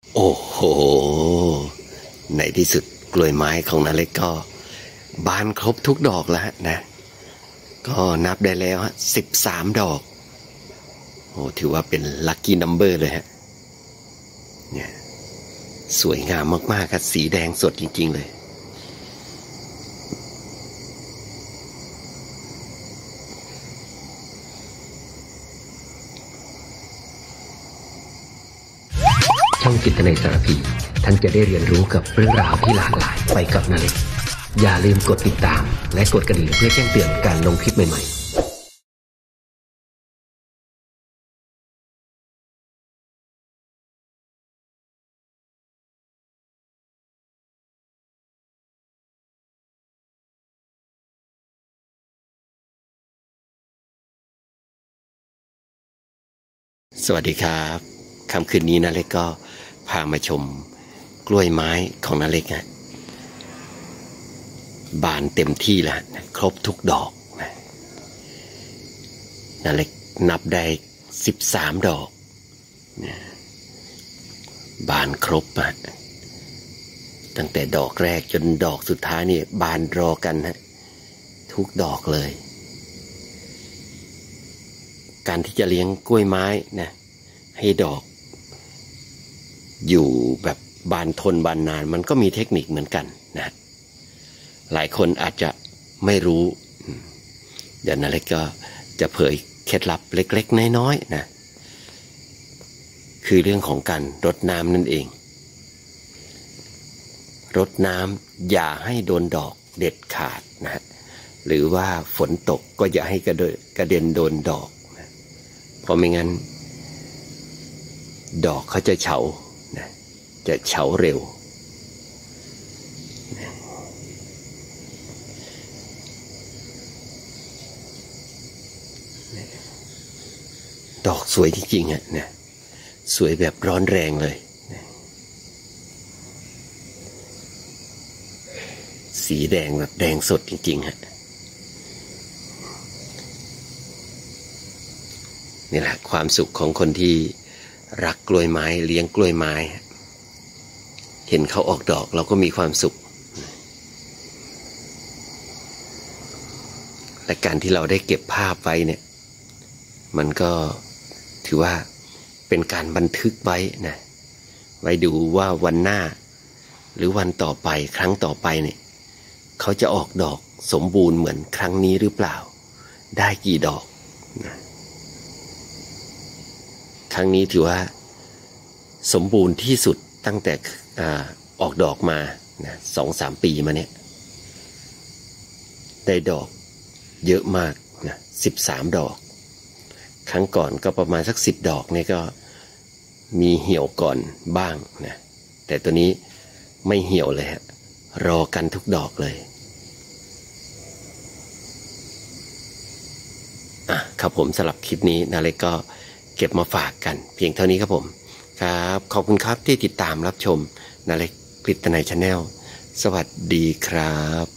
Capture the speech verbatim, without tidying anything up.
โอ้โหในที่สุดกล้วยไม้ของนาเล็กก็บานครบทุกดอกแล้วนะก็นับได้แล้วฮะสิบสามดอกโอ้ถือว่าเป็นลัคกี้นัมเบอร์เลยฮะเนี่ยสวยงามมากๆครับสีแดงสดจริงๆเลยช่องจิตนาสารพีท่านจะได้เรียนรู้กับเรื่องราวที่หลากหลายไปกับนาเล็กอย่าลืมกดติดตามและกดกระดิ่งเพื่อแจ้งเตือนการลงคลิปใหม่ๆสวัสดีครับค่ำคืนนี้นาเล็กก็พามาชมกล้วยไม้ของนาเล็กฮะบานเต็มที่แล้วครบทุกดอกนะนาเล็กนับได้สิบสามดอกนะบานครบอ่ะตั้งแต่ดอกแรกจนดอกสุดท้ายนี่บานรอกันฮะทุกดอกเลยการที่จะเลี้ยงกล้วยไม้นะให้ดอกอยู่แบบบานทนบานนานมันก็มีเทคนิคเหมือนกันนะหลายคนอาจจะไม่รู้เดี๋ยวนาเล็กก็จะเผยเคล็ดลับเล็กๆน้อยๆนะคือเรื่องของการรดน้ำนั่นเองรดน้ำอย่าให้โดนดอกเด็ดขาดนะหรือว่าฝนตกก็อย่าให้กระเดกระเด็นโดนดอกนะเพราะไม่งั้นดอกเขาจะเฉานะจะเฉาเร็วนะดอกสวยจริงๆอ่ะนะสวยแบบร้อนแรงเลยนะสีแดงแบบแดงสดจริงๆฮะนี่แหละความสุขของคนที่รักกล้วยไม้เลี้ยงกล้วยไม้เห็นเขาออกดอกเราก็มีความสุขและการที่เราได้เก็บภาพไว้เนี่ยมันก็ถือว่าเป็นการบันทึกไว้นะไว้ดูว่าวันหน้าหรือวันต่อไปครั้งต่อไปเนี่ยเขาจะออกดอกสมบูรณ์เหมือนครั้งนี้หรือเปล่าได้กี่ดอกนะครั้งนี้ถือว่าสมบูรณ์ที่สุดตั้งแต่อาออกดอกมานะสองสามปีมาเนี่ยได้ดอกเยอะมากนะสิบสามดอกครั้งก่อนก็ประมาณสักสิบดอกเนี่ยก็มีเหี่ยวก่อนบ้างนะแต่ตัวนี้ไม่เหี่ยวเลยฮะรอกันทุกดอกเลยอ่ะครับผมสำหรับคลิปนี้นาเล็กก็เก็บมาฝากกันเพียงเท่านี้ครับผมครับขอบคุณครับที่ติดตามรับชมนาเล็กกฤตนัยชาแนลสวัสดีครับ